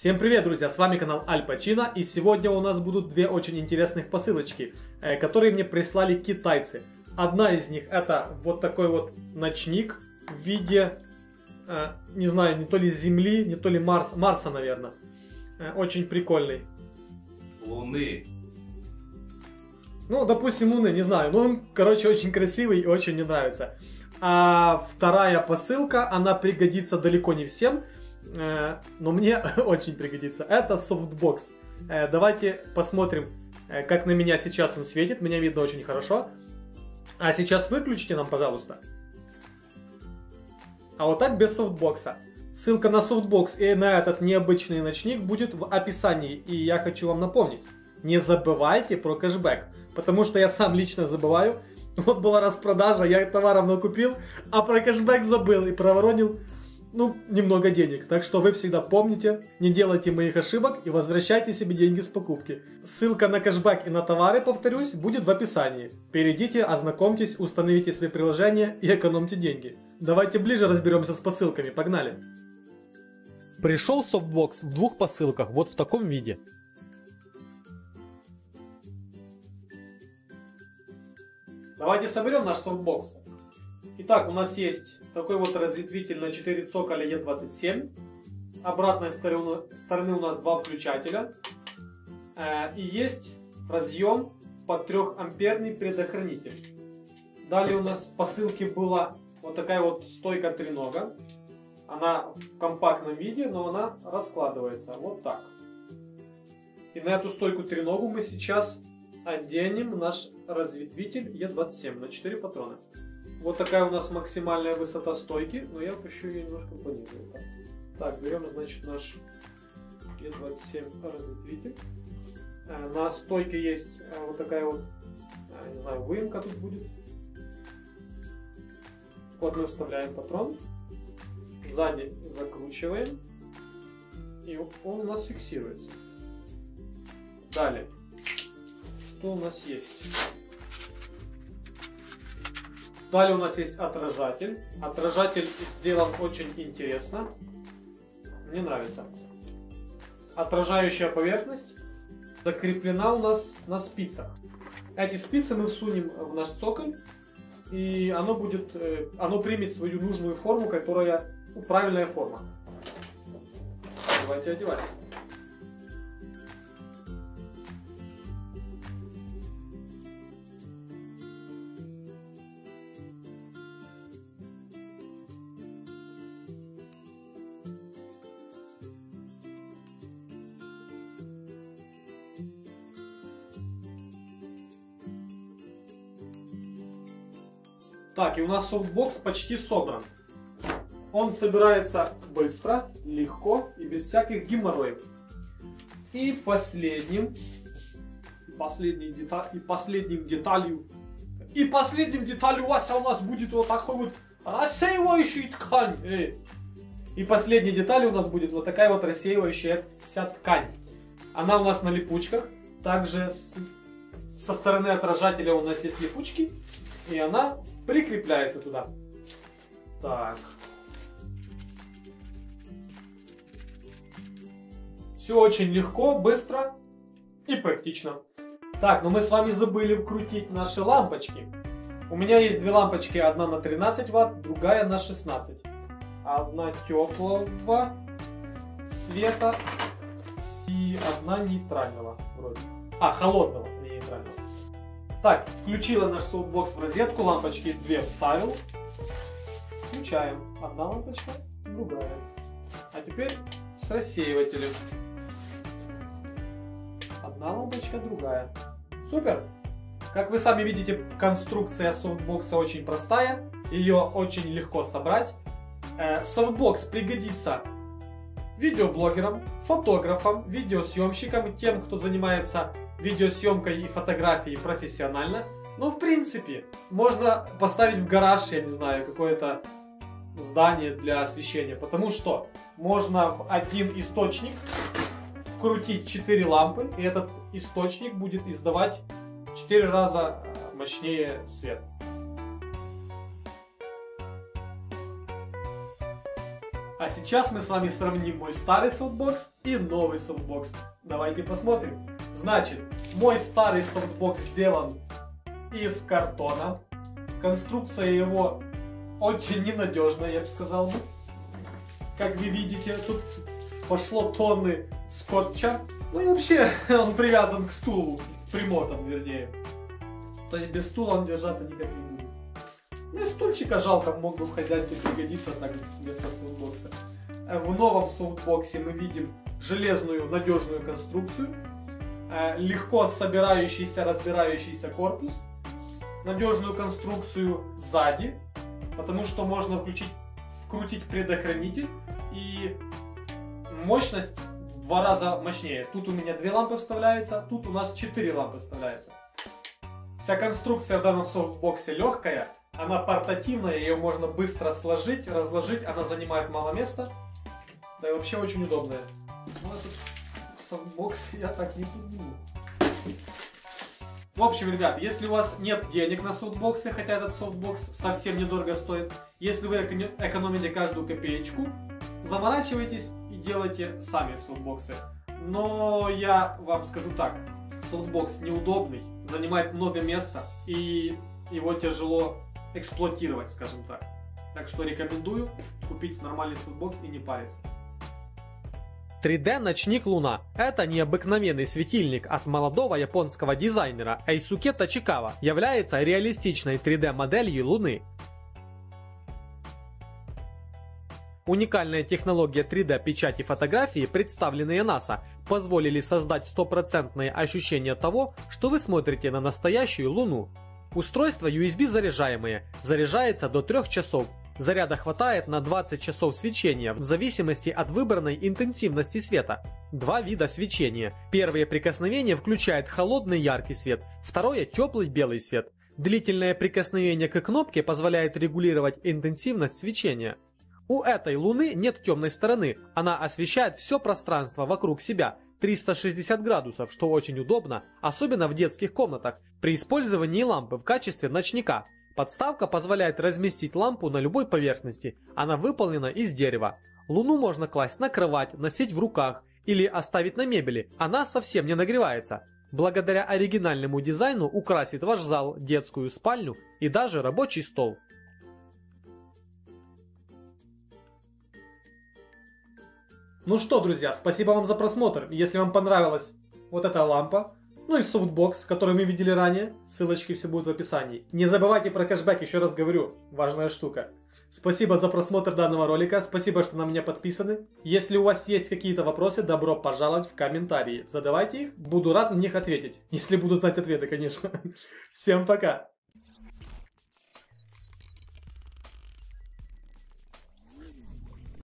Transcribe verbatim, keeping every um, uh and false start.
Всем привет, друзья! С вами канал Аль Пачино, и сегодня у нас будут две очень интересных посылочки, которые мне прислали китайцы. Одна из них это вот такой вот ночник в виде, не знаю, не то ли Земли, не то ли Марс, Марса, наверное. Очень прикольный. Луны. Ну, допустим, Луны, не знаю. Ну, он, короче, очень красивый и очень мне нравится. А вторая посылка, она пригодится далеко не всем, но мне очень пригодится. Это софтбокс. Давайте посмотрим, как на меня сейчас он светит. Меня видно очень хорошо. А сейчас выключите нам, пожалуйста. А вот так без софтбокса. Ссылка на софтбокс и на этот необычный ночник будет в описании. И я хочу вам напомнить, не забывайте про кэшбэк. Потому что я сам лично забываю. Вот была распродажа, я товаров накупил, а про кэшбэк забыл и проворонил, ну, немного денег. Так что вы всегда помните, не делайте моих ошибок и возвращайте себе деньги с покупки. Ссылка на кэшбэк и на товары, повторюсь, будет в описании. Перейдите, ознакомьтесь, установите себе приложение и экономьте деньги. Давайте ближе разберемся с посылками, погнали. Пришел софтбокс в двух посылках, вот в таком виде. Давайте соберем наш софтбокс. Итак, у нас есть такой вот разветвитель на четыре цоколя Е двадцать семь. С обратной стороны, стороны у нас два включателя. Э, и есть разъем под трёхамперный предохранитель. Далее у нас в посылке была вот такая вот стойка тренога. Она в компактном виде, но она раскладывается вот так. И на эту стойку треногу мы сейчас оденем наш разветвитель Е двадцать семь на четыре патрона. Вот такая у нас максимальная высота стойки, но я хочу ее немножко понизить. Так, берем, значит, наш Е двадцать семь разветвитель. На стойке есть вот такая вот, не знаю, выемка тут будет. Вот мы вставляем патрон, сзади закручиваем, и он у нас фиксируется. Далее, что у нас есть? Далее у нас есть отражатель. Отражатель сделан очень интересно. Мне нравится. Отражающая поверхность закреплена у нас на спицах. Эти спицы мы всунем в наш цоколь, и оно будет, оно примет свою нужную форму, которая, ну, правильная форма. Давайте одевать. Так, и у нас софтбокс почти собран. Он собирается быстро, легко и без всяких геморроев. И последним, последней деталь, и последним деталью, и последним деталью, Вася, у нас будет вот такой вот рассеивающий ткань. Эй. И последней деталью у нас будет вот такая вот рассеивающаяся ткань. Она у нас на липучках. Также с, со стороны отражателя у нас есть липучки, и она прикрепляется туда. Так. Все очень легко, быстро и практично. Так, но мы с вами забыли вкрутить наши лампочки. У меня есть две лампочки, одна на тринадцать ватт, другая на шестнадцать. Одна теплого света и одна нейтрального вроде. А, холодного, не нейтрального. Так, включила наш софтбокс в розетку, лампочки две вставил. Включаем. Одна лампочка, другая. А теперь с рассеивателем. Одна лампочка, другая. Супер! Как вы сами видите, конструкция софтбокса очень простая. Ее очень легко собрать. Софтбокс пригодится видеоблогерам, фотографам, видеосъемщикам, тем, кто занимается видеосъемкой и фотографией профессионально. Ну, в принципе, можно поставить в гараж, я не знаю, какое-то здание для освещения. Потому что можно в один источник вкрутить четыре лампы, и этот источник будет издавать в четыре раза мощнее свет. А сейчас мы с вами сравним мой старый софтбокс и новый софтбокс. Давайте посмотрим. Значит, мой старый софтбокс сделан из картона. Конструкция его очень ненадежная, я бы сказал бы. Как вы видите, тут пошло тонны скотча. Ну и вообще, он привязан к стулу, примотан вернее. То есть без стула он держаться никак не будет. Ну и стульчика жалко, мог бы в хозяйстве пригодиться так вместо софтбокса. В новом софтбоксе мы видим железную надежную конструкцию, легко собирающийся, разбирающийся корпус, надежную конструкцию сзади, потому что можно включить, вкрутить предохранитель и мощность в два раза мощнее. Тут у меня две лампы вставляются, тут у нас четыре лампы вставляются. Вся конструкция в данном софтбоксе легкая, она портативная, ее можно быстро сложить, разложить, она занимает мало места, да и вообще очень удобная. Ну, этот софтбокс я так не подниму. В общем, ребят, если у вас нет денег на софтбоксы, хотя этот софтбокс совсем недорого стоит, если вы экономите каждую копеечку, заморачивайтесь и делайте сами софтбоксы. Но я вам скажу так, софтбокс неудобный, занимает много места и его тяжело эксплуатировать, скажем так. Так что рекомендую купить нормальный софтбокс и не париться. три дэ ночник Луна – это необыкновенный светильник от молодого японского дизайнера Эйсуке Тачикава, является реалистичной три дэ моделью Луны. Уникальная технология три дэ печати фотографии, представленные НАСА, позволили создать стопроцентное ощущение того, что вы смотрите на настоящую Луну. Устройство ю эс би заряжаемое, заряжается до трёх часов. Заряда хватает на двадцать часов свечения в зависимости от выбранной интенсивности света. Два вида свечения. Первое прикосновение включает холодный яркий свет, второе теплый белый свет. Длительное прикосновение к кнопке позволяет регулировать интенсивность свечения. У этой Луны нет темной стороны, она освещает все пространство вокруг себя триста шестьдесят градусов, что очень удобно, особенно в детских комнатах, при использовании лампы в качестве ночника. Подставка позволяет разместить лампу на любой поверхности, она выполнена из дерева. Луну можно класть на кровать, носить в руках или оставить на мебели, она совсем не нагревается. Благодаря оригинальному дизайну украсит ваш зал, детскую спальню и даже рабочий стол. Ну что, друзья, спасибо вам за просмотр. Если вам понравилась вот эта лампа, ну и софтбокс, который мы видели ранее, ссылочки все будут в описании. Не забывайте про кэшбэк, еще раз говорю, важная штука. Спасибо за просмотр данного ролика, спасибо, что на меня подписаны. Если у вас есть какие-то вопросы, добро пожаловать в комментарии. Задавайте их, буду рад на них ответить. Если буду знать ответы, конечно. Всем пока!